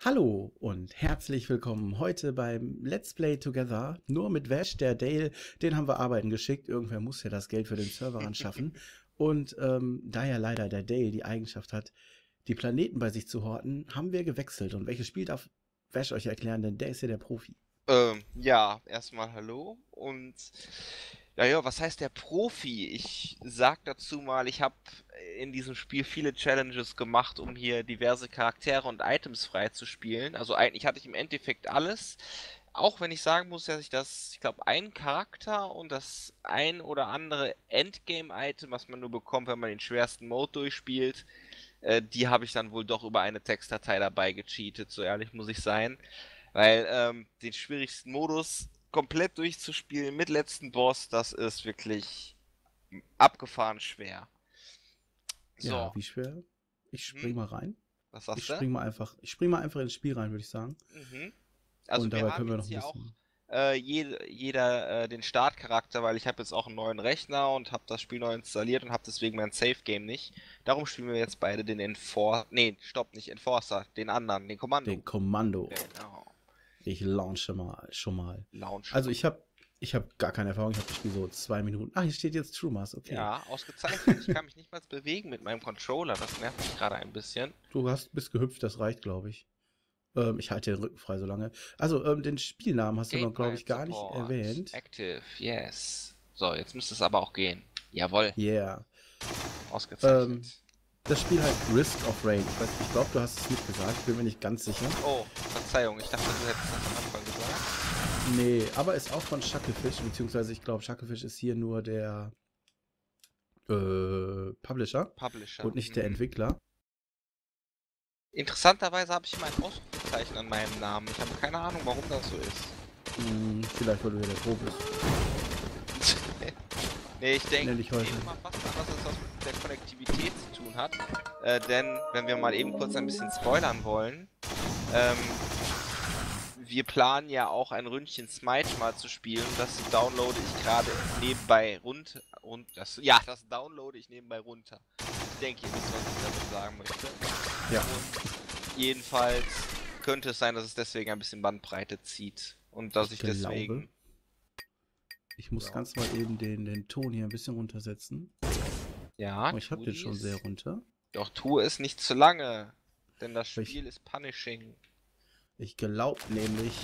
Hallo und herzlich willkommen heute beim Let's Play Together. Nur mit Vash, der Dale, den haben wir arbeiten geschickt. Irgendwer muss ja das Geld für den Server anschaffen. Und da ja leider der Dale die Eigenschaft hat, die Planeten bei sich zu horten, haben wir gewechselt. Und welches Spiel darf Vash euch erklären, denn der ist ja der Profi. Ja, erstmal hallo und ja, was heißt der Profi? Ich sag dazu mal, ich habe in diesem Spiel viele Challenges gemacht, um hier diverse Charaktere und Items freizuspielen. Also eigentlich hatte ich im Endeffekt alles. Auch wenn ich sagen muss, dass ich glaube, ein Charakter und das ein oder andere Endgame-Item, was man nur bekommt, wenn man den schwersten Mode durchspielt, die habe ich dann wohl doch über eine Textdatei dabei gecheatet, so ehrlich muss ich sein. Weil den schwierigsten Modus komplett durchzuspielen mit letzten Boss, das ist wirklich abgefahren schwer. Ja, So, wie schwer? Ich hm, spring mal rein. was Ich sagst du? spring mal einfach, ich spring mal einfach ins Spiel rein, würde ich sagen. Mhm. Und Also wir dabei haben können wir noch jetzt ein hier auch bisschen. jeder den Startcharakter, weil ich habe jetzt auch einen neuen Rechner und habe das Spiel neu installiert und habe deswegen mein Save Game nicht. Darum spielen wir jetzt beide den nicht Enforcer, den anderen, den Kommando. Den Kommando. Genau. Ich launche mal schon mal. Launch Also mal. ich habe gar keine Erfahrung. Ich habe das Spiel so 2 Minuten. Ach, hier steht jetzt True Mars. Okay. Ja, ausgezeichnet. Ich kann mich nicht mal bewegen mit meinem Controller. Das nervt mich gerade ein bisschen. Bist gehüpft, das reicht, glaube ich. Ich halte den Rücken frei so lange. Also, den Spielnamen hast du noch, glaube Gameplay ich, gar nicht Support. erwähnt. Active. Yes. So, jetzt müsste es aber auch gehen. Jawohl. Yeah. Ähm, Ausgezeichnet. Das Spiel heißt Risk of Rain. Ich glaube, du hast es nicht gesagt. Ich bin mir nicht ganz sicher. Oh, Verzeihung. Ich dachte, du hättest das am Anfang gesagt. Nee, aber ist auch von Shucklefish, beziehungsweise ich glaube, Shucklefish ist hier nur der Publisher Publisher. und nicht der Mhm. Entwickler. Interessanterweise habe ich immer ein Ausrufezeichen an meinem Namen. Ich habe keine Ahnung, warum das so ist. Vielleicht, weil du ja der Pro bist. Nee, ich denke Nenn dich heute. mal fast an, dass es was mit der Konnektivität zu tun hat. Denn, wenn wir mal eben kurz ein bisschen spoilern wollen, ähm, wir planen ja auch ein Ründchen Smite mal zu spielen. Das downloade ich gerade nebenbei runter. Das downloade ich nebenbei runter. Ich denke, ihr wisst, was ich damit sagen möchte. Ja. Und jedenfalls könnte es sein, dass es deswegen ein bisschen Bandbreite zieht. Und dass ich deswegen. Ich muss Ja, ganz mal eben den Ton hier ein bisschen runtersetzen. ja, Oh, ich habe tu den schon sehr dies. runter. Doch tue es nicht zu lange. Denn das Ich, Spiel ist punishing. ich glaube nämlich,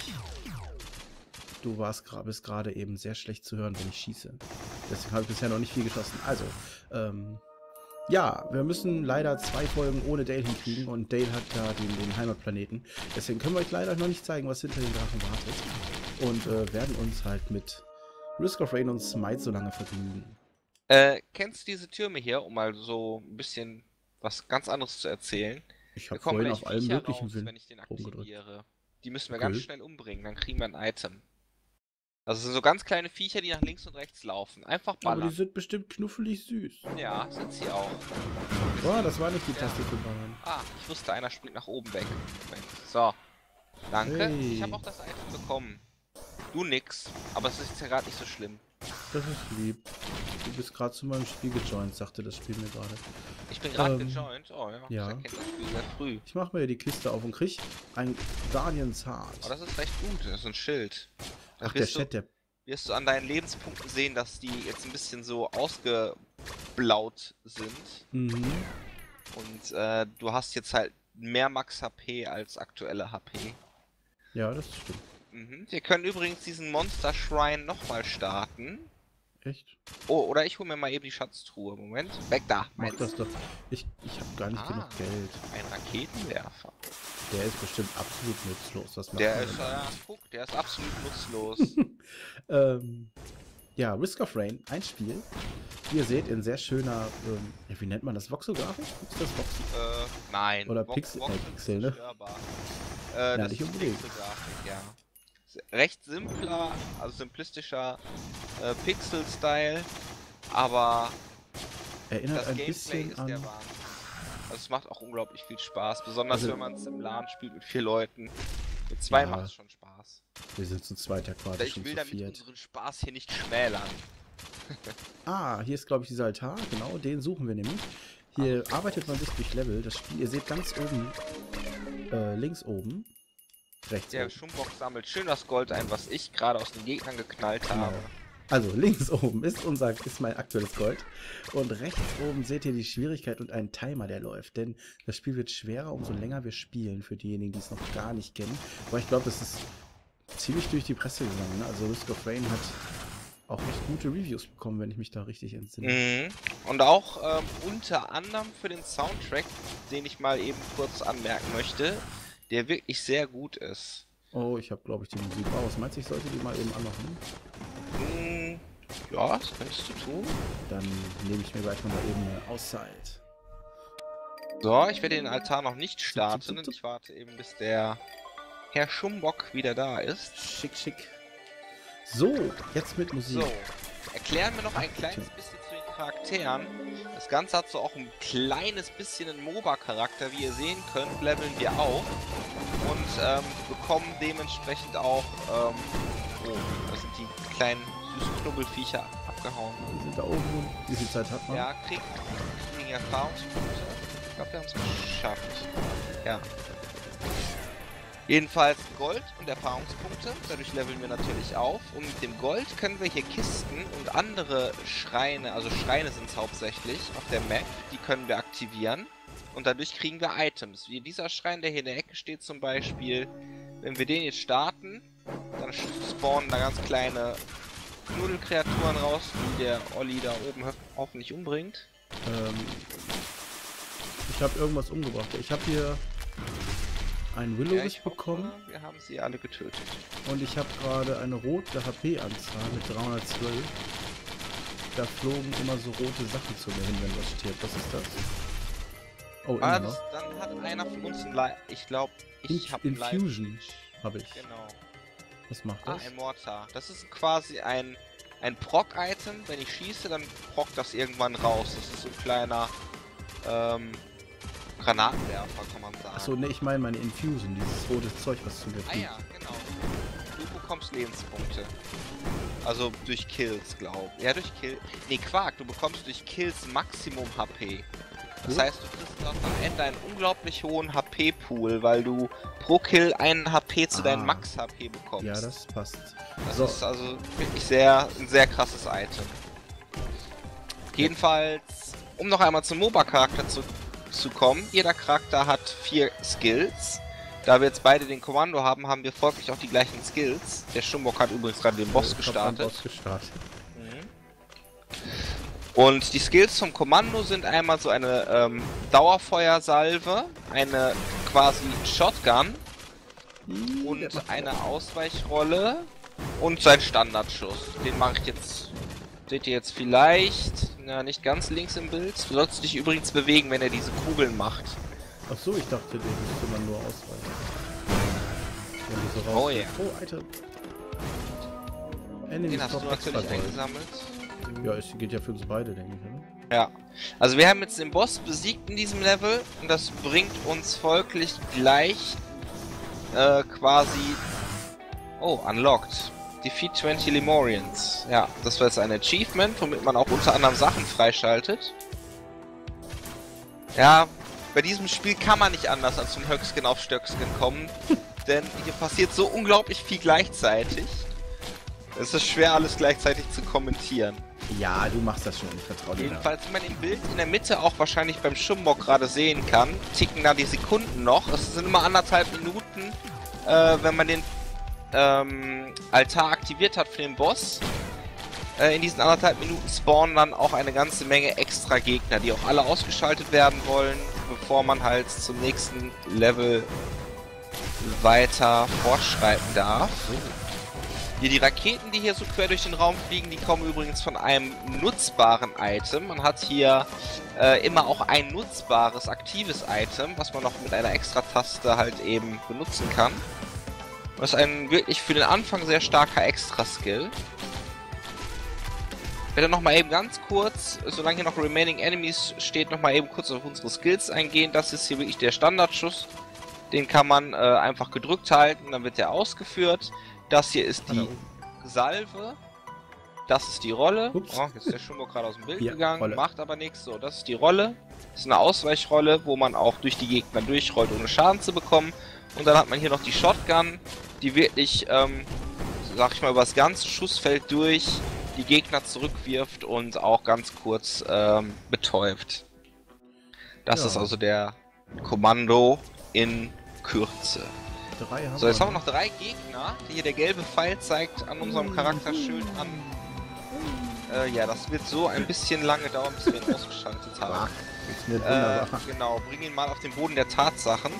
bist gerade eben sehr schlecht zu hören, wenn ich schieße. Deswegen habe ich bisher noch nicht viel geschossen. Also, ja, wir müssen leider 2 Folgen ohne Dale hinkriegen und Dale hat da den Heimatplaneten. Deswegen können wir euch leider noch nicht zeigen, was hinter den Drachen wartet. Und werden uns halt mit Risk of Rain und Smite so lange vergnügen. Kennst du diese Türme hier, um mal so ein bisschen was ganz anderes zu erzählen? Ich Da habe kommen vorhin gleich auf allen Viecher möglichen raus, Wind wenn ich den rumgedrückt. aktiviere. Die müssen wir ganz Okay. schnell umbringen, dann kriegen wir ein Item. Also es sind so ganz kleine Viecher, die nach links und rechts laufen. Einfach Aber die ballern. sind bestimmt knuffelig süß. Ja, sind sie auch. Boah, Deswegen, das war nicht die ja. Taste für Ballern. Ah, ich wusste, einer springt nach oben weg. Moment. So, danke. Ich habe Hey, auch das Item bekommen. Du nix, aber es ist ja gerade nicht so schlimm. das ist lieb. Du bist gerade zu meinem Spiel gejoint, sagte das Spiel mir gerade. Ich bin gerade Ähm, gejoint. Oh ja, das ja. erkennt das Spiel sehr früh. Ich mache mir die Kiste auf und krieg ein Guardian's Oh, Heart. das ist recht gut. Das ist ein Schild. Da Ach, der wirst du, Chat, der... wirst du an deinen Lebenspunkten sehen, dass die jetzt ein bisschen so ausgeblaut sind. Mhm. Und du hast jetzt halt mehr Max HP als aktuelle HP. Ja, das stimmt. Mhm. Wir können übrigens diesen Monster Shrine nochmal starten. Echt? Oh, oder ich hole mir mal eben die Schatztruhe. Moment. Weg da. Mach Meins. das doch. Ich habe gar nicht genug Geld. Ein Raketenwerfer. Der ist bestimmt absolut nutzlos. Was macht Der man ist, denn damit? guck, der ist absolut nutzlos. Ja, Risk of Rain, ein Spiel. Wie ihr seht, in sehr schöner, ja, wie nennt man das? Voxel-Grafik? Ist das Voxel? Nein. Oder Pixel, Voxel Pixel, ist ne? zerstörbar. Ja, Das nicht ist unbedingt. Pixelgrafik, ja. Recht simpler, also simplistischer Pixel-Style, aber Erinnert das ein Gameplay bisschen ist an... der Wahnsinn. Also es macht auch unglaublich viel Spaß, besonders Also, wenn man es im LAN spielt mit 4 Leuten. Mit 2 macht ja, es schon Spaß. wir sind zu zweit ja quasi Ich schon will zu damit viert. unseren Spaß hier nicht schmälern. Ah, hier ist, glaube ich, dieser Altar. Genau, den suchen wir nämlich. Hier Ah, arbeitet man sich durch Level. Das Spiel, ihr seht ganz oben links oben. Rechts Der oben. Schummbock sammelt schön das Gold ein, was ich gerade aus den Gegnern geknallt habe. Also links oben ist mein aktuelles Gold. Und rechts oben seht ihr die Schwierigkeit und einen Timer, der läuft. Denn das Spiel wird schwerer, umso länger wir spielen, für diejenigen, die es noch gar nicht kennen. Aber ich glaube, das ist ziemlich durch die Presse gegangen. Ne? Also Risk of Rain hat auch echt gute Reviews bekommen, wenn ich mich da richtig entsinne. Mhm. Und auch unter anderem für den Soundtrack, den ich mal eben kurz anmerken möchte, der wirklich sehr gut ist. Oh, ich habe, glaube ich, die Musik aus. Meinst du, ich sollte die mal eben anmachen? Ja, das kannst du tun. Dann nehme ich mir gleich mal eben eine Auszeit. So, ich werde den Altar noch nicht starten und ich warte eben, bis der Herr Schummbock wieder da ist. Schick, schick. So, jetzt mit Musik. So, erklären wir noch ein kleines bisschen zu den Charakteren. Das Ganze hat so auch ein kleines bisschen einen MOBA-Charakter, wie ihr sehen könnt, leveln wir auf und bekommen dementsprechend auch, oh, da sind die kleinen süßen Knubbelviecher abgehauen. Die sind da oben. Wie viel Zeit hat man? Ja, kriegen Erfahrungspunkte. Ich glaube, wir haben es geschafft. Ja. Jedenfalls Gold und Erfahrungspunkte, dadurch leveln wir natürlich auf und mit dem Gold können wir hier Kisten und andere Schreine, also Schreine sind es hauptsächlich auf der Map, die können wir aktivieren und dadurch kriegen wir Items, wie dieser Schrein, der hier in der Ecke steht zum Beispiel. Wenn wir den jetzt starten, dann spawnen da ganz kleine Knuddelkreaturen raus, die der Olli da oben hoffentlich umbringt. Ich habe irgendwas umgebracht. Ich habe hier einen Will-O-Wisp bekommen. Wir haben sie alle getötet. Und ich habe gerade eine rote HP-Anzahl mit 312. Da flogen immer so rote Sachen zu mir hin, wenn was stirbt. Was ist das? Oh, immer noch. Dann hat einer von uns ein ich glaube, ich habe Infusion habe ich. Genau. Was macht das? Ein Mortar. Das ist quasi ein Proc-Item. Wenn ich schieße, dann prockt das irgendwann raus. Das ist so ein kleiner Granatenwerfer, kann man sagen. Achso, ne, ich meine Infusion, dieses rote Zeug, was zu mir fliegt. Ja, genau. Du bekommst Lebenspunkte. Also durch Kills, glaube ich. Ja, durch Kills. Nee, Quark, du bekommst durch Kills Maximum HP. Das heißt, du kriegst dort am Ende einen unglaublich hohen HP-Pool, weil du pro Kill einen HP zu deinem Max-HP bekommst. Ja, das passt. Das ist also wirklich ein sehr krasses Item. Jedenfalls, um noch einmal zum MOBA-Charakter zu kommen, jeder Charakter hat 4 Skills. Da wir jetzt beide den Kommando haben, haben wir folglich auch die gleichen Skills. Der Schummbock hat übrigens gerade den Boss gestartet. Und die Skills vom Kommando sind einmal so eine Dauerfeuersalve, eine quasi Shotgun und eine Ausweichrolle und sein Standardschuss. Den mache ich jetzt, seht ihr jetzt vielleicht, na nicht ganz links im Bild. Du sollst dich übrigens bewegen, wenn er diese Kugeln macht. Ach so, ich dachte, den müsste man nur ausweichen. So oh ja. Oh, Alter. Den hast du natürlich eingesammelt. Ja, es geht ja für uns beide, denke ich, oder? Ja. Also wir haben jetzt den Boss besiegt in diesem Level und das bringt uns folglich gleich quasi... Oh, unlocked. Defeat 20 Lemurians. Ja, das war jetzt ein Achievement, womit man auch unter anderem Sachen freischaltet. Ja, bei diesem Spiel kann man nicht anders als von Höcksken auf Stöcksken kommen, denn hier passiert so unglaublich viel gleichzeitig. Es ist schwer, alles gleichzeitig zu kommentieren. Ja, du machst das schon, ich vertraue dir. Jedenfalls, wie man im Bild in der Mitte auch wahrscheinlich beim Schummbock gerade sehen kann, ticken da die Sekunden noch. Es sind immer 1,5 Minuten, wenn man den Altar aktiviert hat für den Boss. In diesen 1,5 Minuten spawnen dann auch eine ganze Menge extra Gegner, die auch alle ausgeschaltet werden wollen, bevor man halt zum nächsten Level weiter fortschreiten darf. Hier die Raketen, die hier so quer durch den Raum fliegen, die kommen übrigens von einem nutzbaren Item. Man hat hier immer auch ein nutzbares, aktives Item, was man noch mit einer Extra-Taste halt eben benutzen kann. Das ist ein wirklich für den Anfang sehr starker Extra-Skill. Ich werde nochmal eben ganz kurz, solange hier noch Remaining Enemies steht, nochmal eben kurz auf unsere Skills eingehen. Das ist hier wirklich der Standardschuss. Den kann man einfach gedrückt halten, dann wird der ausgeführt. Das hier ist die Salve. Das ist die Rolle. Ups. Oh, jetzt ist der Schummel gerade aus dem Bild Ja, gegangen, Rolle. macht aber nichts. So, das ist die Rolle. Das ist eine Ausweichrolle, wo man auch durch die Gegner durchrollt, ohne Schaden zu bekommen. Und dann hat man hier noch die Shotgun, die wirklich, sag ich mal, über das ganze Schussfeld durch die Gegner zurückwirft und auch ganz kurz betäubt. Das Ja. ist also der Kommando in Kürze. 3 haben So, jetzt haben wir noch 3 Gegner. Hier der gelbe Pfeil zeigt an unserem Charakter schön an. Ja, das wird so ein bisschen lange dauern, bis wir ihn ausgeschaltet haben. Funktioniert wunderbar. Genau, bring ihn mal auf den Boden der Tatsachen.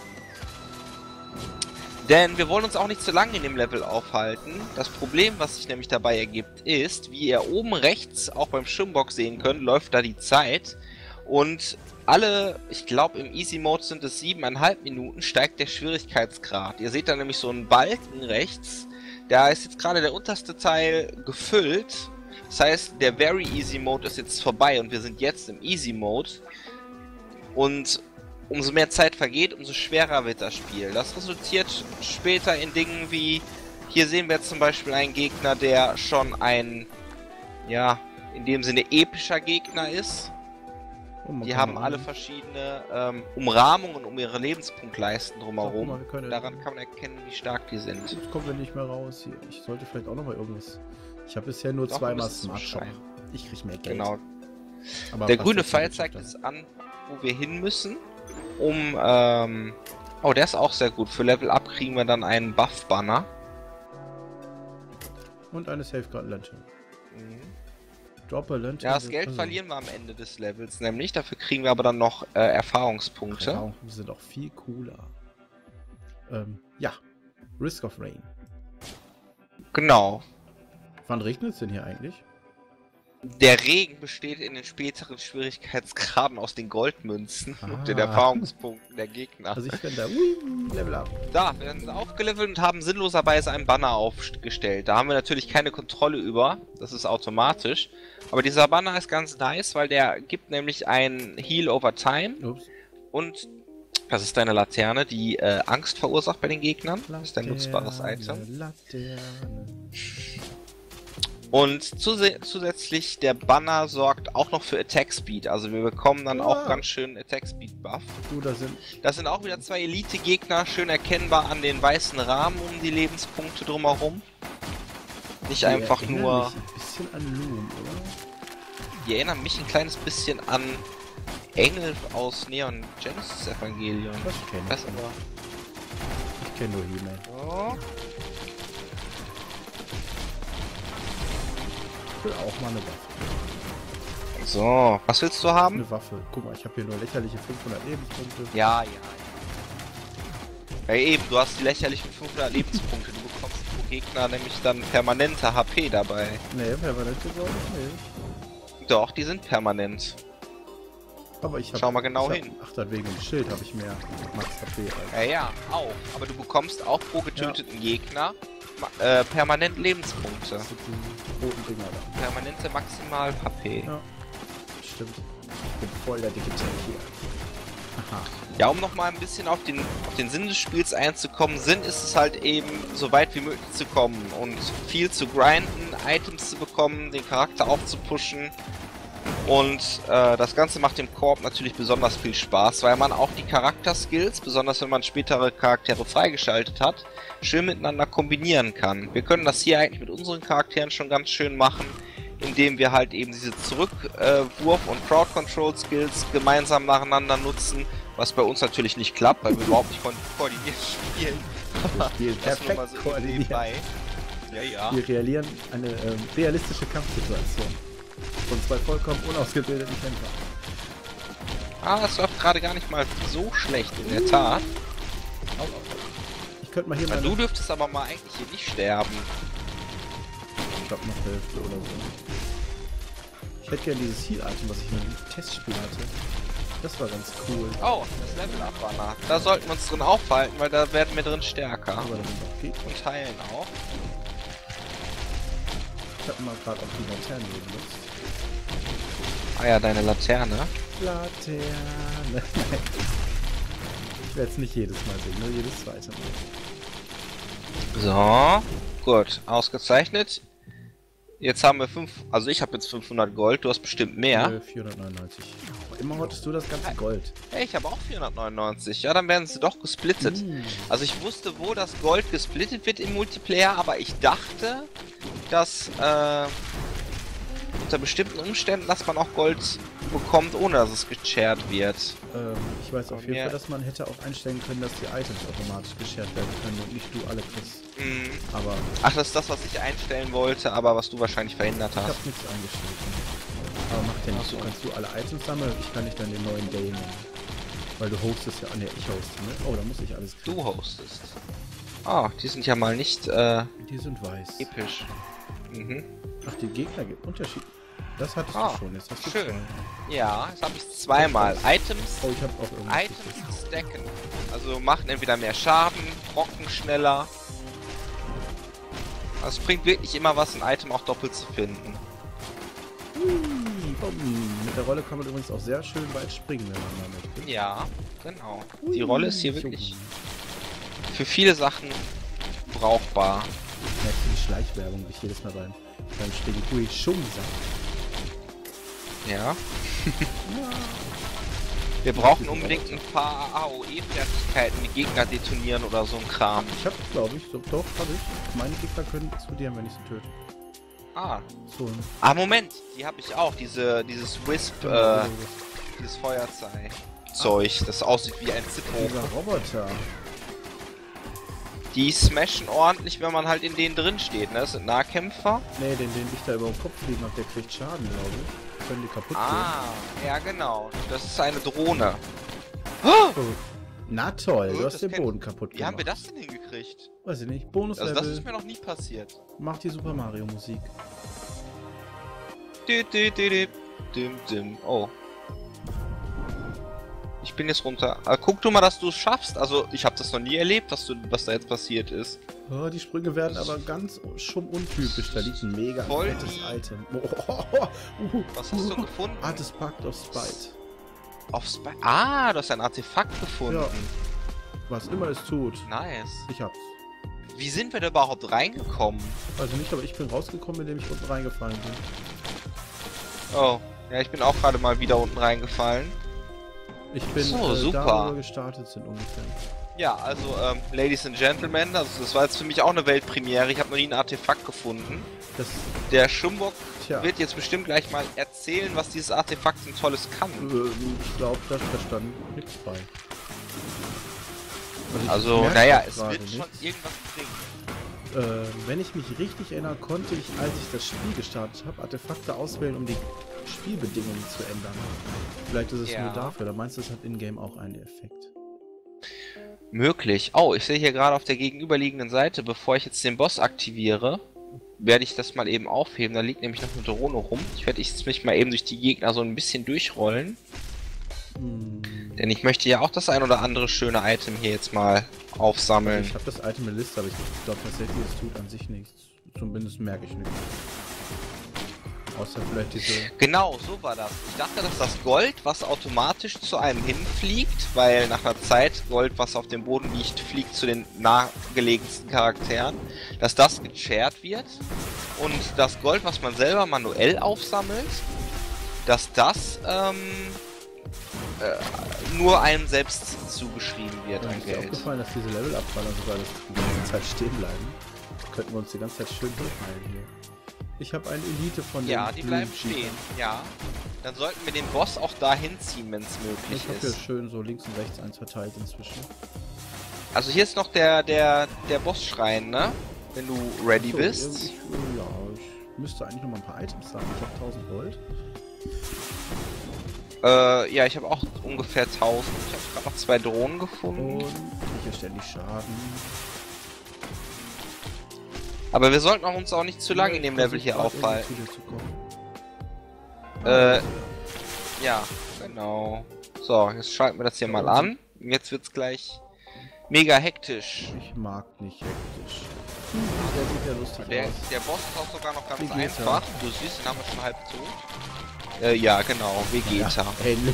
Denn wir wollen uns auch nicht zu lange in dem Level aufhalten. Das Problem, was sich nämlich dabei ergibt, ist, wie ihr oben rechts auch beim Schirmbock sehen könnt, läuft da die Zeit. Und alle, ich glaube im Easy Mode sind es 7,5 Minuten, steigt der Schwierigkeitsgrad. Ihr seht da nämlich so einen Balken rechts. Da ist jetzt gerade der unterste Teil gefüllt. Das heißt, der Very Easy Mode ist jetzt vorbei und wir sind jetzt im Easy Mode. Und umso mehr Zeit vergeht, umso schwerer wird das Spiel. Das resultiert später in Dingen wie, hier sehen wir jetzt zum Beispiel einen Gegner, der schon ein, ja, in dem Sinne epischer Gegner ist. Oh, man Die kann haben mal alle rein. verschiedene Umrahmungen um ihre Lebenspunktleisten Sag drumherum. mal, wir können- Daran kann man erkennen, wie stark die sind. Jetzt kommen wir nicht mehr raus hier. Ich sollte vielleicht auch noch mal irgendwas. Ich habe bisher nur Doch, zweimal das ist zum Smart Shop. Schein. Ich krieg mehr Geld. Genau. Aber Der passt grüne jetzt nicht Pfeil zeigt dann. es an, wo wir hin müssen. Oh, der ist auch sehr gut. Für Level Up kriegen wir dann einen Buff-Banner. Und eine Safeguard Lantern. Drop a Lantern. Ja, das Geld verlieren wir am Ende des Levels nämlich. Dafür kriegen wir aber dann noch Erfahrungspunkte. Erfahrungen sind auch viel cooler. Ja. Risk of Rain. Genau. Wann regnet es denn hier eigentlich? Der Regen besteht in den späteren Schwierigkeitsgraden aus den Goldmünzen und den Ah. Erfahrungspunkten der Gegner. Also ich bin da. Ui, Level up. Da, wir sind aufgelevelt und haben sinnloserweise einen Banner aufgestellt. Da haben wir natürlich keine Kontrolle über, das ist automatisch. Aber dieser Banner ist ganz nice, weil der gibt nämlich ein Heal over Time Ups. und das ist eine Laterne, die Angst verursacht bei den Gegnern. Das ist ein nutzbares Item. Laterne. Und zusätzlich der Banner sorgt auch noch für Attack Speed. Also wir bekommen dann auch ganz schön Attack Speed Buff. Du, da sind. Das sind auch wieder 2 Elite-Gegner, schön erkennbar an den weißen Rahmen um die Lebenspunkte drumherum. Nicht einfach die erinnern nur... mich ein bisschen an Loom, oder? Die erinnern mich ein kleines bisschen an Engel aus Neon Genesis Evangelion. Das kenn ich. Das aber... Ich kenne nur He-Man. Oh. Ich will auch mal eine Waffe. So, was willst du haben? Eine Waffe. Guck mal, ich habe hier nur lächerliche 500 Lebenspunkte. Ja. Ja eben, du hast die lächerlichen 500 Lebenspunkte. Du bekommst pro Gegner nämlich dann permanente HP dabei. Nee, permanente glaube ich nicht. Doch, die sind permanent. Aber ich habe. Schau mal genau hin. Ach, dann wegen dem Schild habe ich mehr Max HP. Ja, auch. Aber du bekommst auch pro getöteten Gegner permanent Lebenspunkte. Das sind die roten Dinger da. Permanente Maximal HP. Ja, stimmt. Ich bin voll der dicke Tank hier. Aha. Ja, um nochmal ein bisschen auf den Sinn des Spiels einzukommen, Sinn ist es halt eben, so weit wie möglich zu kommen und viel zu grinden, Items zu bekommen, den Charakter aufzupushen. Und das Ganze macht dem Koop natürlich besonders viel Spaß, weil man auch die Charakterskills, besonders wenn man spätere Charaktere freigeschaltet hat, schön miteinander kombinieren kann. Wir können das hier eigentlich mit unseren Charakteren schon ganz schön machen, indem wir halt eben diese Zurückwurf- und Crowd-Control-Skills gemeinsam nacheinander nutzen, was bei uns natürlich nicht klappt, weil wir überhaupt nicht koordiniert spielen. Wir spielen Das nur mal perfekt so koordiniert. nebenbei. Ja. Wir realieren eine realistische Kampfsituation. Von 2 vollkommen unausgebildeten Kämpfern. Ah, das läuft gerade gar nicht mal so schlecht, in der Tat. Ich könnte mal hier Na, mal. du dürftest aber mal eigentlich hier nicht sterben. Ich glaube noch Hälfte oder so. Ich hätte gerne dieses Heal-Item, was ich in einem Testspiel hatte. Das war ganz cool. Oh, das Level-Up-Banner. Da sollten wir uns drin aufhalten, weil da werden wir drin stärker. Aber dann auch geht. Und heilen auch. Ich habe mal gerade auf die Laterne benutzt. Ah ja, deine Laterne. Laterne. Ich werde es nicht jedes Mal sehen, nur jedes zweite Mal. So, gut, ausgezeichnet. Jetzt haben wir also ich habe jetzt 500 Gold, du hast bestimmt mehr. 499. Immer hattest du das ganze Gold. Hey, ich habe auch 499. Ja, dann werden sie doch gesplittet. Also ich wusste, wo das Gold gesplittet wird im Multiplayer, aber ich dachte, dass unter bestimmten Umständen, dass man auch Gold bekommt, ohne dass es geshared wird. Ich weiß auf jeden Fall, dass man hätte auch einstellen können, dass die Items automatisch geshared werden können und nicht du alle kriegst. Aber ach, das ist das, was ich einstellen wollte, aber was du wahrscheinlich verhindert hast. Ich habe nichts eingestellt. Aber macht ja nicht so. Kannst du alle Items sammeln? Ich kann nicht dann den neuen Day nehmen. Weil du hostest ja. Ne, ich hoste, ne? Oh, da muss ich alles kriegen. Du hostest. Ah, die sind ja mal nicht die sind weiß. episch. Ach, die Gegner gibt Unterschied. Das hattest du schon, jetzt hast du schön. zwei. Ja, jetzt habe ich zweimal. Items. Oh, ich hab auch irgendwas. Items stacken. Also machen entweder mehr Schaden, rocken schneller. Also es bringt wirklich immer was, ein Item auch doppelt zu finden. Mit der Rolle kann man übrigens auch sehr schön weit springen, wenn man da möchte. Ja, genau. Die Rolle ist hier wirklich für viele Sachen brauchbar. Merkst du die Schleichwerbung, wie ich jedes Mal beim Springen Hui schon gesagt. Ja. Wir brauchen unbedingt ein paar AOE-Fertigkeiten, die Gegner detonieren oder so ein Kram. Ich hab, glaube ich, doch, hab ich. Meine Gegner können explodieren, wenn ich sie töte. Ah. So. Ah, Moment, die habe ich auch, dieses Wisp, dieses Feuerzeug, das aussieht wie ein Zippo. Dieser Roboter. Die smashen ordentlich, wenn man halt in denen drin steht, ne? Das sind Nahkämpfer. Ne, den ich da über den Kopf fliegen habe, der kriegt Schaden, glaube ich. Können die kaputt gehen. Ja genau. Das ist eine Drohne. Oh. Na toll, du hast den Boden kaputt gemacht. Wie haben wir das denn hingekriegt? Weiß ich nicht. Bonuslevel. Also das ist mir noch nie passiert. Mach die Super Mario Musik. Oh. Ich bin jetzt runter. Aber guck du mal, dass du es schaffst. Also ich habe das noch nie erlebt, was da jetzt passiert ist. Oh, die Sprünge werden aber ganz schon untypisch. Da liegt ein mega fettes Item. Was hast du gefunden? Artefakt of Spite. Auf Spite? Ah, du hast ein Artefakt gefunden. Ja. Was immer es tut. Nice. Ich hab's. Wie sind wir da überhaupt reingekommen? Also nicht, aber ich bin rausgekommen, indem ich unten reingefallen bin. Oh, ja, ich bin auch gerade mal wieder unten reingefallen. Ich bin super. Da, wo wir gestartet sind ungefähr. Ja, also, Ladies and Gentlemen, also das war jetzt für mich auch eine Weltpremiere. Ich habe noch nie ein Artefakt gefunden. Der Schumbok wird jetzt bestimmt gleich mal erzählen, was dieses Artefakt so Tolles kann. Ich glaube, da stand nichts bei. Also naja, es wird schon irgendwas bringen. Wenn ich mich richtig erinnere, konnte ich, als ich das Spiel gestartet habe, Artefakte auswählen, um die Spielbedingungen zu ändern. Vielleicht ist es nur dafür, oder meinst du, es hat in-game auch einen Effekt? Möglich. Oh, ich sehe hier gerade auf der gegenüberliegenden Seite, bevor ich jetzt den Boss aktiviere, werde ich das mal eben aufheben. Da liegt nämlich noch eine Drohne rum. Ich werde jetzt mich mal eben durch die Gegner so ein bisschen durchrollen. Denn ich möchte ja auch das ein oder andere schöne Item hier jetzt mal aufsammeln. Ich habe das Item in der Liste, aber ich glaube tatsächlich, es tut an sich nichts. Zumindest merke ich nichts. Außer vielleicht diese... Genau, so war das. Ich dachte, dass das Gold, was automatisch zu einem hinfliegt, weil nach einer Zeit Gold, was auf dem Boden liegt, fliegt zu den nahegelegensten Charakteren, dass das geshared wird und das Gold, was man selber manuell aufsammelt, dass das nur einem selbst zugeschrieben wird an Geld. Ist dir aufgefallen, dass diese Level-Abfaller sogar die ganze Zeit stehen bleiben? Könnten wir uns die ganze Zeit schön durchheilen hier. Ich habe eine Elite von den... Ja, die bleiben stehen, ja. Dann sollten wir den Boss auch dahin ziehen, wenn es möglich ist. Ich habe hier schön so links und rechts eins verteilt inzwischen. Also hier ist noch der Bossschrein, ne? Wenn du ready bist. Ich müsste eigentlich noch mal ein paar Items haben. Ich habe 1000 Gold. Ja, ich habe auch ungefähr 1000. Ich habe gerade noch 2 Drohnen gefunden. Und ich ständig Schaden. Aber wir sollten uns auch nicht zu lange in dem Level hier aufhalten. Ja, genau. So, jetzt schalten wir das hier mal an. Jetzt wird's gleich mega hektisch. Ich mag nicht hektisch. Der sieht ja lustig aus. Der Boss ist auch sogar noch ganz einfach. Du siehst, den haben wir schon halb tot. Ja, genau, Vegeta. Ja, ähnlich.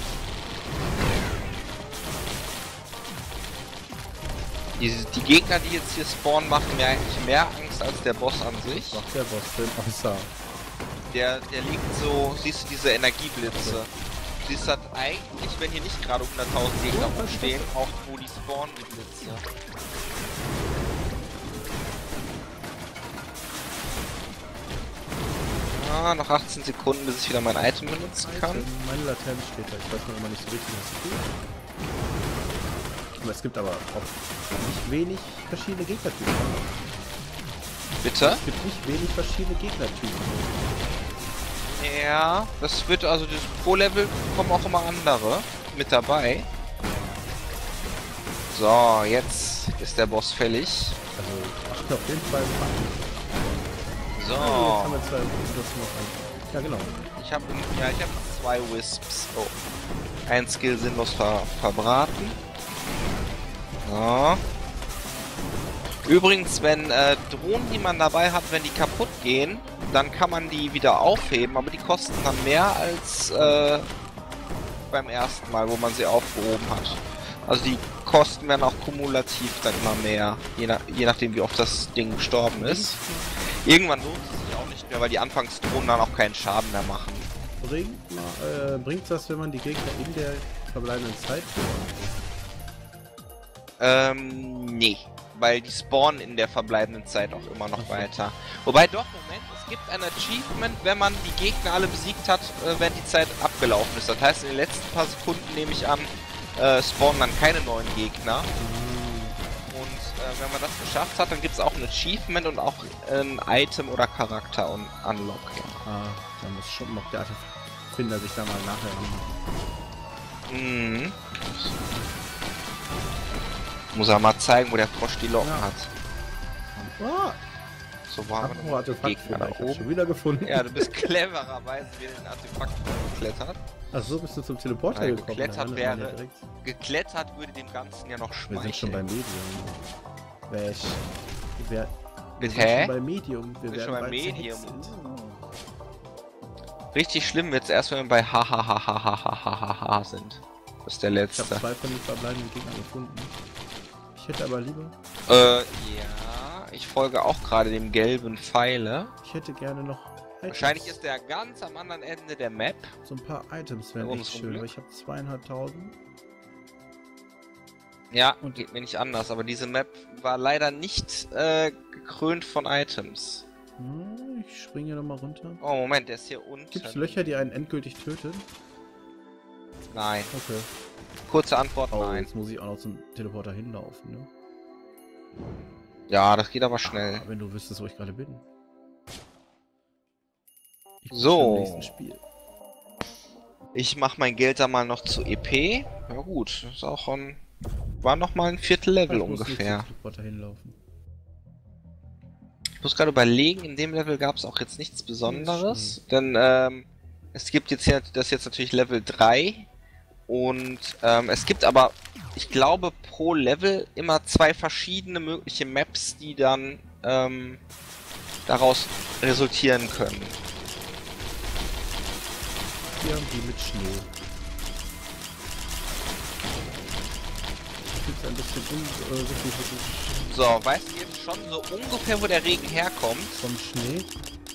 Die Gegner, die jetzt hier spawnen, machen mir eigentlich mehr Angst als der Boss an sich. Macht der Boss denn außer Der liegt so, siehst du diese Energieblitze. Du siehst halt eigentlich, wenn hier nicht gerade 100.000 Gegner rumstehen, auch wo die spawnen, die Blitze. Ah, noch 18 Sekunden, bis ich wieder mein Item benutzen kann. Meine Latenz steht da, ich weiß noch immer nicht so richtig, was sie tut. Aber es gibt aber auch nicht wenig verschiedene Gegnertypen. Bitte? Es gibt nicht wenig verschiedene Gegnertypen. Ja, das wird also pro Level kommen auch immer andere mit dabei. So, jetzt ist der Boss fällig. Also achte auf jeden Fall. So. Jetzt haben wir zwei das noch ein. Ja genau. Ich habe zwei Wisps. Oh. Ein Skill sinnlos verbraten. So. Übrigens, wenn Drohnen, die man dabei hat, wenn die kaputt gehen, dann kann man die wieder aufheben, aber die kosten dann mehr als beim ersten Mal, wo man sie aufgehoben hat. Also die Kosten werden auch kumulativ dann immer mehr, je nachdem wie oft das Ding gestorben ist. Irgendwann lohnt es sich auch nicht mehr, weil die Anfangsdrohnen dann auch keinen Schaden mehr machen. Bringt das, wenn man die Gegner in der verbleibenden Zeit? Nee. Weil die spawnen in der verbleibenden Zeit auch immer noch weiter. Wobei doch, Moment, es gibt ein Achievement, wenn man die Gegner alle besiegt hat, wenn die Zeit abgelaufen ist. Das heißt, in den letzten paar Sekunden, nehme ich an, spawnen dann keine neuen Gegner. Und wenn man das geschafft hat, dann gibt es auch ein Achievement und auch ein Item oder Charakter und Unlock. Ja. Ah, da muss schon noch der Erfinder sich da mal nachher Mhm. Muss er mal zeigen, wo der Frosch die Locken hat. Ah, So war apropos Artefakt, Gegner da ich hab's oben. schon wieder gefunden. Ja, du bist clevererweise wieder in den Artefakt geklettert. Achso, bist du zum Teleporter Nein, gekommen? geklettert Nein, wäre- ja direkt. Geklettert würde dem Ganzen ja noch Wir sind schon beim schmeicheln. Medium. Wir sind Hä? schon beim Medium. Wir Wir sind werden schon beim bald Medium. zerhexet. Richtig schlimm wird's erst, wenn wir bei ha sind. Das ist der Ich letzte. habe zwei von den verbleibenden Gegnern gefunden. Ich hätte aber lieber... Ja, ich folge auch gerade dem gelben Pfeile. Ich hätte gerne noch... Items. Wahrscheinlich ist der ganz am anderen Ende der Map. So ein paar Items wären Bei echt uns schön, zum weil Glück. ich habe 2.500. Ja, Und- geht mir nicht anders, aber diese Map war leider nicht gekrönt von Items. Ich springe hier nochmal runter. Oh, Moment, der ist hier unten. Gibt es Löcher, die einen endgültig töten? Nein. Okay. Kurze Antwort, Oh, nein. jetzt muss ich auch noch zum Teleporter hinlaufen, ne? Ja, das geht aber schnell. Wenn du wüsstest, wo ich gerade bin. Ich bin So. schon im nächsten Spiel. Ich mach mein Geld da mal noch zu EP. Ja gut, ist auch ein... War noch mal ein Viertellevel Ich muss nicht ungefähr. zum Teleporter hinlaufen. Ich muss gerade überlegen, in dem Level gab es auch jetzt nichts Besonderes. Denn es gibt jetzt ja, das ist jetzt natürlich Level 3. Und es gibt aber, ich glaube, pro Level immer zwei verschiedene mögliche Maps, die dann daraus resultieren können. Hier haben die mit Schnee. Gibt's ein bisschen wirklich So, weißt du jetzt schon so ungefähr, wo der Regen herkommt? vom Schnee.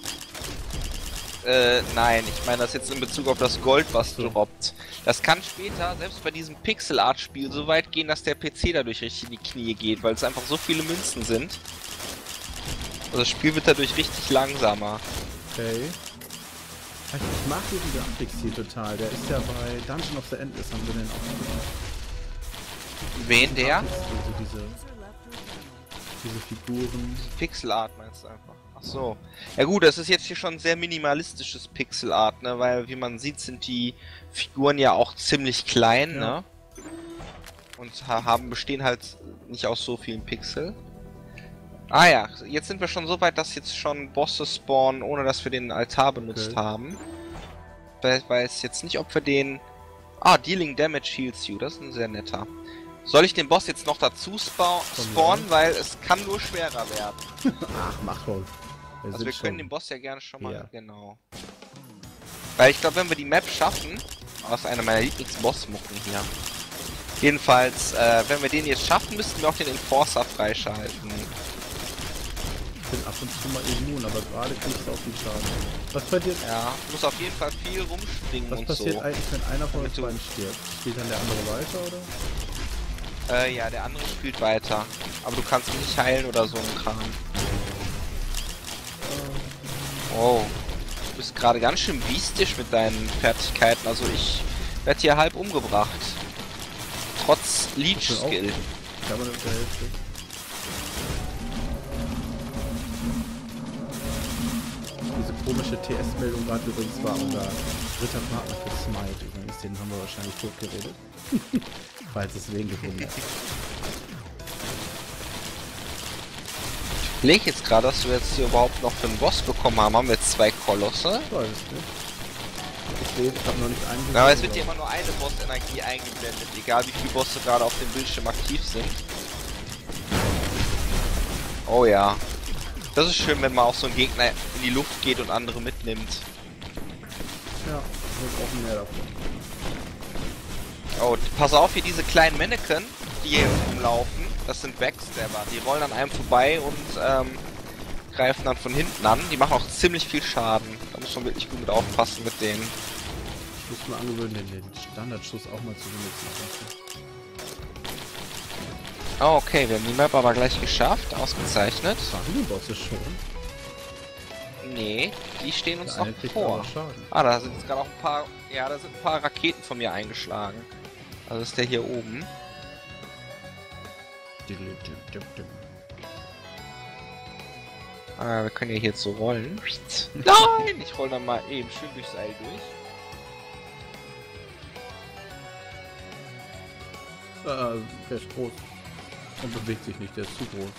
Nein, ich meine das jetzt in Bezug auf das Gold, was droppt. Das kann später, selbst bei diesem Pixel-Art-Spiel, so weit gehen, dass der PC dadurch richtig in die Knie geht, weil es einfach so viele Münzen sind. Also das Spiel wird dadurch richtig langsamer. Okay. Ich mag diesen Grafik-Stil total. Der ist ja bei Dungeon of the Endless, haben wir den auch. Wen der? Also diese Figuren. Pixel-Art meinst du einfach? Ach so. Ja gut, das ist jetzt hier schon sehr minimalistisches Pixel-Art, ne? Weil, wie man sieht, sind die Figuren ja auch ziemlich klein, Ja. ne? Und bestehen halt nicht aus so vielen Pixel. Ah ja, jetzt sind wir schon so weit, dass jetzt schon Bosse spawnen, ohne dass wir den Altar benutzt haben. Ich weiß jetzt nicht, ob wir den... Ah, Dealing Damage heals you, das ist ein sehr netter. Soll ich den Boss jetzt noch dazu spawnen, weil es kann nur schwerer werden. Ach, mach doch. Also wir können den Boss ja gerne schon mal, Ja. genau. Weil ich glaube, wenn wir die Map schaffen, das ist einer meiner Lieblings-Boss-Mucken hier. Jedenfalls, wenn wir den jetzt schaffen, müssten wir auch den Enforcer freischalten. bin ab und zu mal immun, aber gerade kriegst du auch viel Schaden. Was passiert, Ja, du musst auf jeden Fall viel rumspringen was und passiert so. eigentlich, wenn einer von uns Damit du- beiden stirbt? Spielt dann der andere weiter, oder? Ja, der andere spielt weiter. Aber du kannst ihn nicht heilen oder so ein Kram. Oh. Du bist gerade ganz schön biestisch mit deinen Fertigkeiten. Also ich werde hier halb umgebracht. Trotz Leech-Skill. Kann man das der Hälfte? Diese komische TS-Meldung gerade übrigens war unser dritter Partner für Smite. Übrigens, den haben wir wahrscheinlich totgeredet. Falls es wen gewundert. Ich lege jetzt gerade, dass wir jetzt hier überhaupt noch für einen Boss bekommen haben. Haben wir jetzt 2 Kolosse? Ich weiß es nicht. Ich sehe, ich habe noch nicht einen gesehen. Ja, aber es wird hier immer nur eine Boss-Energie eingeblendet, egal wie viele Bosse gerade auf dem Bildschirm aktiv sind. Oh ja. Das ist schön, wenn man auch so ein Gegner in die Luft geht und andere mitnimmt. Ja, wir brauchen mehr davon. Oh, pass auf, hier diese kleinen Mannequin, die hier rumlaufen, das sind Backstabber. Die rollen an einem vorbei und greifen dann von hinten an. Die machen auch ziemlich viel Schaden. Da muss man wirklich gut mit aufpassen mit denen. Ich muss mir angewöhnen, den Standardschuss auch mal zu benutzen. Oh, okay, wir haben die Map aber gleich geschafft. Ausgezeichnet. Waren die Bosse schon? Nee, die stehen uns Der eine noch kriegt vor. aber Schaden. Ah, da sind jetzt gerade auch ein paar... Ja, da sind ein paar Raketen von mir eingeschlagen. Also ist der hier oben. Ah, wir können ja hier jetzt so rollen. Nein! Ich roll dann mal eben schön durchs Seil durch. Der ist groß. Und bewegt sich nicht, der ist zu groß.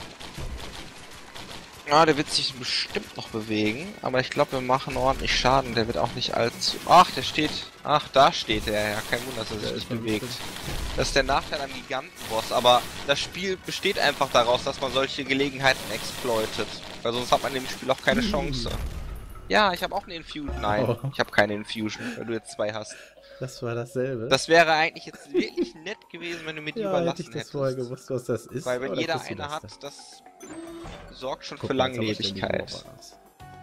Ja, der wird sich bestimmt noch bewegen, aber ich glaube, wir machen ordentlich Schaden. Der wird auch nicht allzu... Ach, der steht... Ach, da steht er. Ja, kein Wunder, dass er sich nicht bewegt. Das ist der Nachteil am Gigantenboss, aber das Spiel besteht einfach daraus, dass man solche Gelegenheiten exploitet. Weil sonst hat man in dem Spiel auch keine Chance. Ja, ich habe auch eine Infusion. Nein, Oh. ich habe keine Infusion, weil du jetzt 2 hast. Das war dasselbe. Das wäre eigentlich jetzt wirklich nett gewesen, wenn du mir die ja, überlassen hätte ich das hättest. vorher gewusst, was das ist. Weil wenn aber da jeder kriegst du eine das hat, das sorgt schon Guck für mal, jetzt aber ständig Langlebigkeit. Überwas.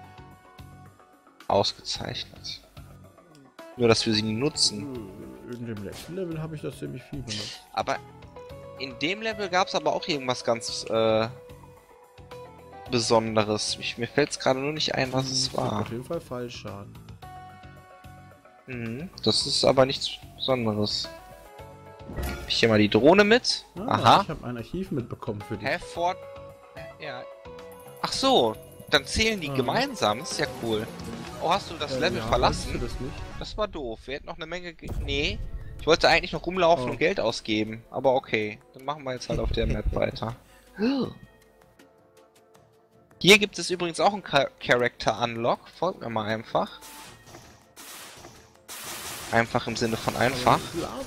Ausgezeichnet. Nur, dass wir sie nie nutzen. In dem letzten Level habe ich das ziemlich viel benutzt. Aber in dem Level gab es aber auch irgendwas ganz Besonderes. Mir fällt es gerade nur nicht ein, was es war. Auf jeden Fall Fallschaden. Mhm, das ist aber nichts Besonderes. Hab ich hier mal die Drohne mit? Aha. Ich habe ein Archiv mitbekommen für dich. Ja. Ach so, dann zählen die Ah. gemeinsam. Das ist ja cool. Oh, hast du das Level Ja, verlassen? weißt du das nicht? Das war doof. Wir hätten noch eine Menge... Nee. Ich wollte eigentlich noch rumlaufen Oh. und Geld ausgeben. Aber okay. Dann machen wir jetzt halt auf der Map weiter. Hier gibt es übrigens auch einen Character Unlock. Folgt mir mal einfach. Einfach im Sinne von einfach. Lava.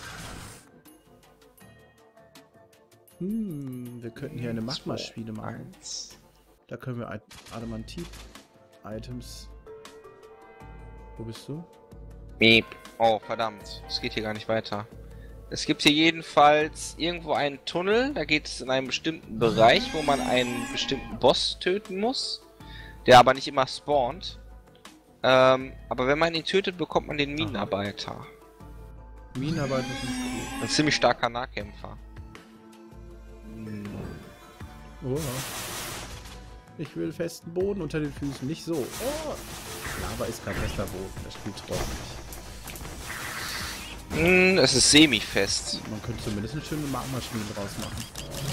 Wir könnten hier eine Magma-Schmiede machen. 1. Da können wir Adamantit-Items... Wo bist du? Beep. Oh, verdammt. Es geht hier gar nicht weiter. Es gibt hier jedenfalls irgendwo einen Tunnel. Da geht es in einen bestimmten Bereich, wo man einen bestimmten Boss töten muss. Der aber nicht immer spawnt. Aber wenn man ihn tötet, bekommt man den Minenarbeiter. Minenarbeiter sind cool. Ein ziemlich starker Nahkämpfer. Oh. Ich will festen Boden unter den Füßen, nicht so. Oh. Lava ist kein fester Boden, das Spiel träumt nicht. Es ist semi-fest. Man könnte zumindest eine schöne Magma-Schmiede draus machen.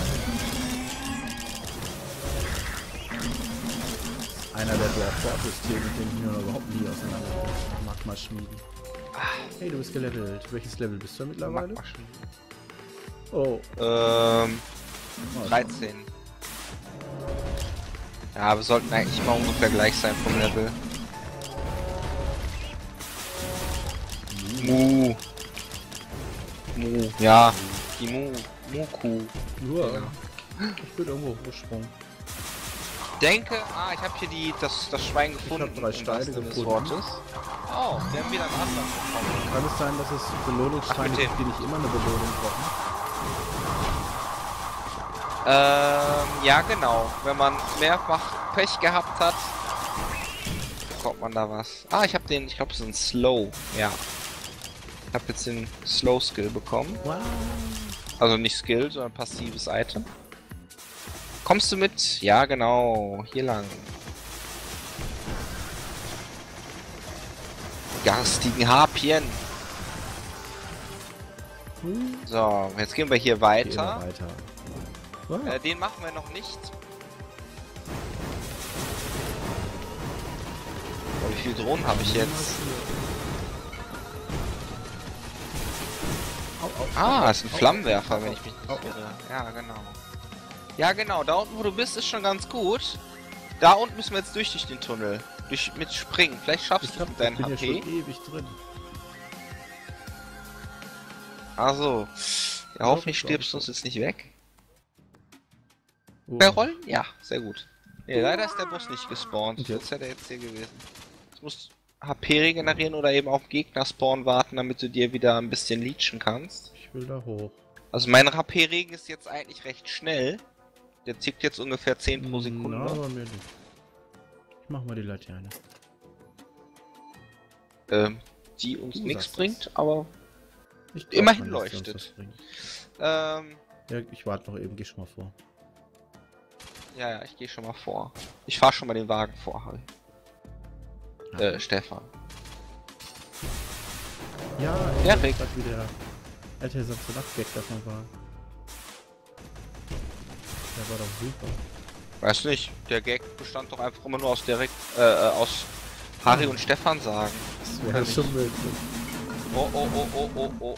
Einer der Dwarf-Systeme, mit denen ich mir noch überhaupt nie auseinandergesetzt. Magma-Schmieden. Hey, du bist gelevelt. Welches Level bist du mittlerweile? Oh. 13. Ja, wir sollten eigentlich mal ungefähr gleich sein vom Level. Mu. Ja, die Muku. Ja. Ich bin irgendwo gesprungen. Denke, ich habe hier das Schwein gefunden. Ich habe 3 Steine Sinne des gefunden. Wortes. Oh, wir haben wieder einen Atlas bekommen. Kann es sein, dass es Belohnungssteine Ach, mit gibt, die nicht immer eine Belohnung brauchen? Ja genau. Wenn man mehrfach Pech gehabt hat, bekommt man da was. Ah, ich glaube, es ist ein Slow. Ja. Ich habe jetzt den Slow Skill bekommen. Wow. Also nicht Skill, sondern passives Item. Kommst du mit? Ja, genau. Hier lang. Garstigen Harpien. So, jetzt gehen wir hier weiter. Wow. Den machen wir noch nicht. Oh, wie viele Drohnen habe ich jetzt? Ah, ist ein Flammenwerfer, wenn ich mich nicht irre. Ja, genau. Ja, genau. Da unten, wo du bist, ist schon ganz gut. Da unten müssen wir jetzt durch den Tunnel. Mit Springen. Vielleicht schaffst du mit deinem Ich bin HP. ja schon ewig drin. Also, ja, hoffentlich stirbst du uns jetzt nicht weg. Oh. Bei Rollen? Ja, sehr gut. Nee, leider ist der Boss nicht gespawnt. Und jetzt? Das wäre jetzt hier gewesen. Du musst HP regenerieren oder eben auf Gegner-Spawn warten, damit du dir wieder ein bisschen leechen kannst. Ich will da hoch. Also mein HP-Regen ist jetzt eigentlich recht schnell. Der tickt jetzt ungefähr 10 pro Sekunde. Na, bei mir nicht. Ich mach mal die Laterne. Die uns Du nichts sagst bringt, aber Ich glaub immerhin schon, dass wir uns leuchtet. das bringen. Ja, Ja, ich warte noch eben, geh schon mal vor. ja, ich gehe schon mal vor. Ich fahre schon mal den Wagen vor, Harry. Stefan. Ja, Ja, ich Rick. grad wie der alte Samstag-Gag davon war. Der war doch super. Weiß nicht, der Gag bestand doch einfach immer nur aus aus Harry und Stefan sagen. Das wäre schon möglich. Oh, oh, oh, oh, oh, oh.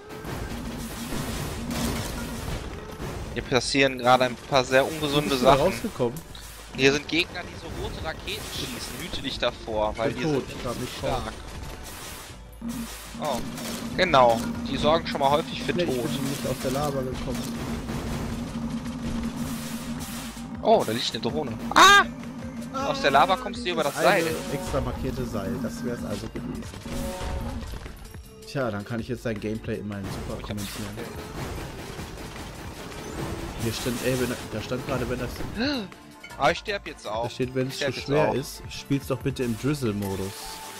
Hier passieren gerade ein paar sehr ungesunde Bist du da Sachen. rausgekommen? Hier sind Gegner, die so rote Raketen schießen. Hüte dich davor, weil Ich die bin tot, sind ich glaub nicht stark. Oh, genau. Die sorgen schon mal häufig für Nee, ich Tod. bin nicht aus der Lava gekommen. Oh, da liegt eine Drohne. Ah! Aus der Lava kommst du über das Seil. Extra markierte Seil, das wäre es also gewesen. Tja, dann kann ich jetzt dein Gameplay in meinen Super kommentieren. Hier stand, da stand gerade, wenn das... Ah, ich sterb jetzt auch. Da steht, wenn es Ich zu sterb jetzt schwer auch. ist, spiel's doch bitte im Drizzle-Modus.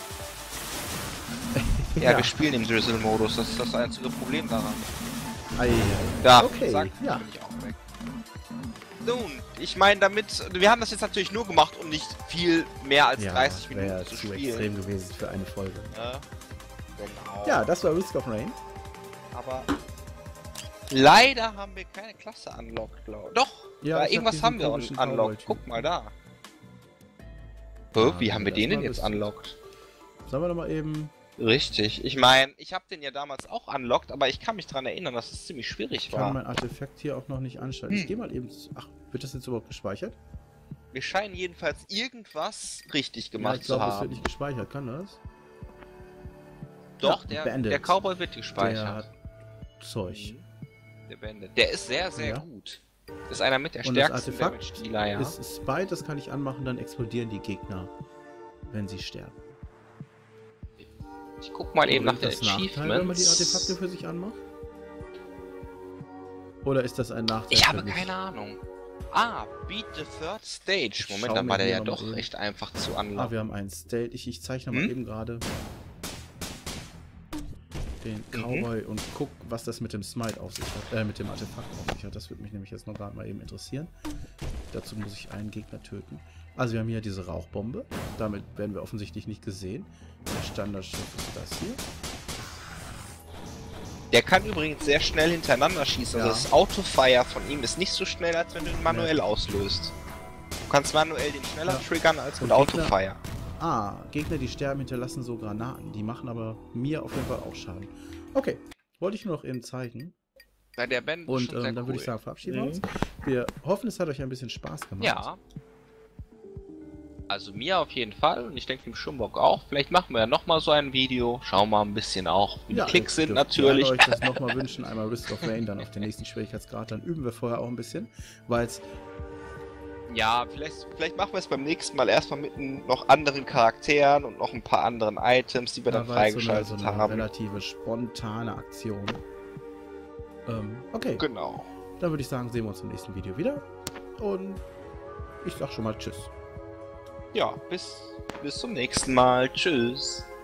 Ja, wir spielen im Drizzle-Modus. Das ist das einzige Problem daran. Ei, Da, okay, zack, ja. bin ich auch weg. Nun, ich meine damit, wir haben das jetzt natürlich nur gemacht, um nicht viel mehr als 30 wäre Minuten zu zu spielen. extrem gewesen für eine Folge. Ja, genau. Ja, das war Risk of Rain. Aber leider haben wir keine Klasse unlocked, glaube ich. Doch, Ja, da ich hab irgendwas diesen haben wir komischen unlocked. Cowboy-Typ. Guck mal da. Ja, Wie haben wir das den denn war jetzt lustig. unlocked? Sollen wir doch mal eben... Richtig, ich meine, ich habe den ja damals auch unlocked, aber ich kann mich daran erinnern, dass es ziemlich schwierig Ich kann war. mein Artefakt hier auch noch nicht anschalten. Ich gehe mal eben... Ach, wird das jetzt überhaupt gespeichert? Wir scheinen jedenfalls irgendwas richtig Ja, gemacht ich zu glaube, es wird haben. nicht gespeichert. Kann das? Doch, Ja, der Bandit. Cowboy wird Der gespeichert. hat Zeug. Der Bandit. Der ist sehr, sehr Ja. gut. Ist einer mit der Und das stärksten Artefakt Damage-Dealer, ja. ist Spite, das kann ich anmachen, dann explodieren die Gegner, wenn sie sterben. Ich guck mal eben Oder nach der ist das Nachteil, wenn man die Artefakte Achievements. für sich anmacht? Oder ist das ein Nachteil? Ich für habe mich? keine Ahnung. Ah, Beat the Third Stage. schau Moment, dann mir war der hier ja noch mal doch eben- recht einfach zu Ah, unlocken. wir haben einen State. Ich zeichne mal Hm? eben gerade den Cowboy und guck, was das mit dem Smite auf sich hat. Mit dem Artefakt auf sich hat. Das würde mich nämlich jetzt noch gerade mal eben interessieren. Dazu muss ich einen Gegner töten. Also wir haben hier diese Rauchbombe. Damit werden wir offensichtlich nicht gesehen. Der Standardschiff ist das hier. Der kann übrigens sehr schnell hintereinander schießen. Ja. Also das Autofire von ihm ist nicht so schnell, als wenn du ihn manuell auslöst. Du kannst manuell den schneller Ja. triggern als mit Und Gegner- Autofire. Ah, Gegner, die sterben, hinterlassen so Granaten. Die machen aber mir auf jeden Fall auch Schaden. Okay, wollte ich nur noch eben zeigen. Ja, der Bandit ist Und schon sehr dann cool. würde ich sagen, verabschieden wir uns. Wir hoffen, es hat euch ein bisschen Spaß gemacht. Ja. Also mir auf jeden Fall und ich denke dem Schumbock auch. Vielleicht machen wir ja nochmal so ein Video. Schauen wir mal ein bisschen auch, wie die Klicks sind natürlich. Ich euch das nochmal wünschen. Einmal Risk of Rain, dann auf den nächsten Schwierigkeitsgrad. Dann üben wir vorher auch ein bisschen, weil es Ja, vielleicht machen wir es beim nächsten Mal erstmal mit noch anderen Charakteren und noch ein paar anderen Items, die wir dann freigeschaltet so eine haben. relative spontane Aktion. Okay, Genau. Dann würde ich sagen, sehen wir uns im nächsten Video wieder. Und ich sag schon mal Tschüss. Ja, bis zum nächsten Mal. Tschüss.